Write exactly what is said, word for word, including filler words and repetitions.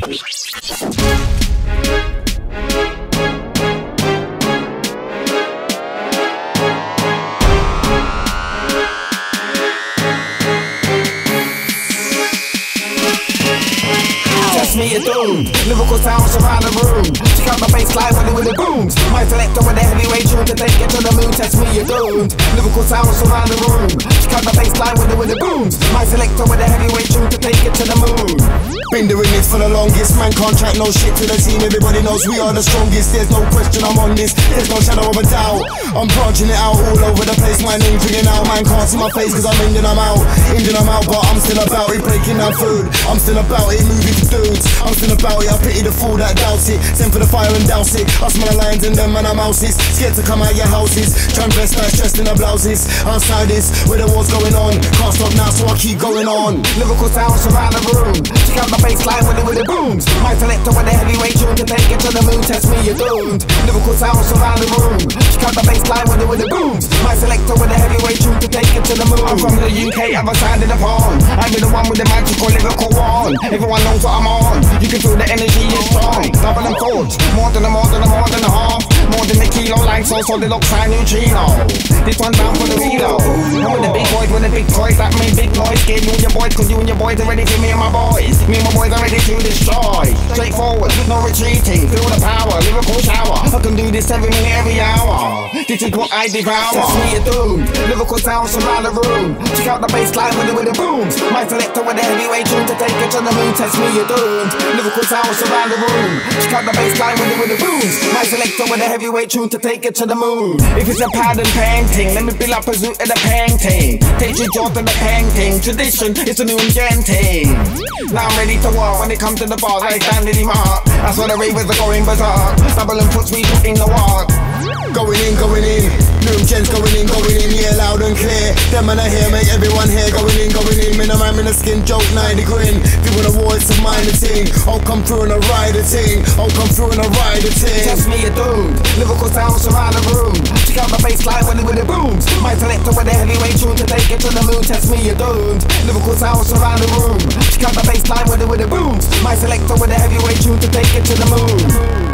Me a doom, lyrical sounds around the room. Check out the bassline when it with the booms. My selector with the heavyweight tune to take it to the moon. Test me a doom, lyrical sounds around the room. Check out the bassline when it with the booms. My selector with the heavyweight tune to take it to the moon. Been doing this for the longest, man can't track no shit to the team. Everybody knows we are the strongest. There's no question I'm on this, there's no shadow of a doubt. I'm branching it out all over the place. My name's ringing out, man can't see my face cause I'm Indian, I'm out. Indian, I'm out, but I'm still about it. Breaking down food, I'm still about it. Moving to dudes, I'm still about it. I pity the fool that doubts it. Send for the fire and douse it. I smell the lions and them man I'm mouses. Scared to come out your houses. Try and dress nice, dressed in the blouses. Outside this, where the war's going on. Can't stop now so I keep going on. Lyrical sounds around the room. Check out the bassline when it with the booms. My selector with the heavyweight tune to take it to the moon. Test me, you're doomed. Lyrical sounds around the room. Check out the bassline when it with the booms. My selector with the heavyweight tune to take it to the moon. I'm from the U K, other side of the pond. I'm the one with the magical lyrical wand. Everyone knows what I'm on. You can feel the energy is strong. Double and thoughts, more than a more than a more than a half. More than a kilo, like so solid oxide neutrino. This one down for the reload. I'm with the big boys with the big toys that make big noise. Get you and your boys, cause you and your boys are ready for me and my boys. Me and my boys are ready to destroy. Straightforward, no retreating. Feel the power, lyrical shower. I can do this every minute, every hour. This is what I devour. Test me a doom, lyrical sounds around the room. Check out the bassline with it with the booms. My selector with the heavyweight tune to take it to the moon. Test me a doom, lyrical sounds around the room. Check out the bassline with it with the booms. My selector with the heavyweight tune to take it to the moon. If it's a pattern painting, let me build up a zoo at the painting. Take your jaw to the painting. Tradition is a new and gen thing. Now I'm ready to walk when it comes to the bars. I stand in the mark. That's why the ravers are going berserk. Double and puts we put in the walk. Going in, going in, new gens going in, going in, yeah, loud and clear. Them man are here, make everyone here. Going in, going in, man a man in a skin, joke, ninety grin. People the war, it's a minor thing. I'll come through and I ride a ting. I'll come through and I ride a ting. Test me a dude, lyrical sounds around the room. Check out the bassline when it with the booms. My selector with the heavyweight tune to take it to the moon. Test me a dude, lyrical sounds around the room. Check out the bassline when it with the booms. My selector with the heavyweight tune to take it to the moon.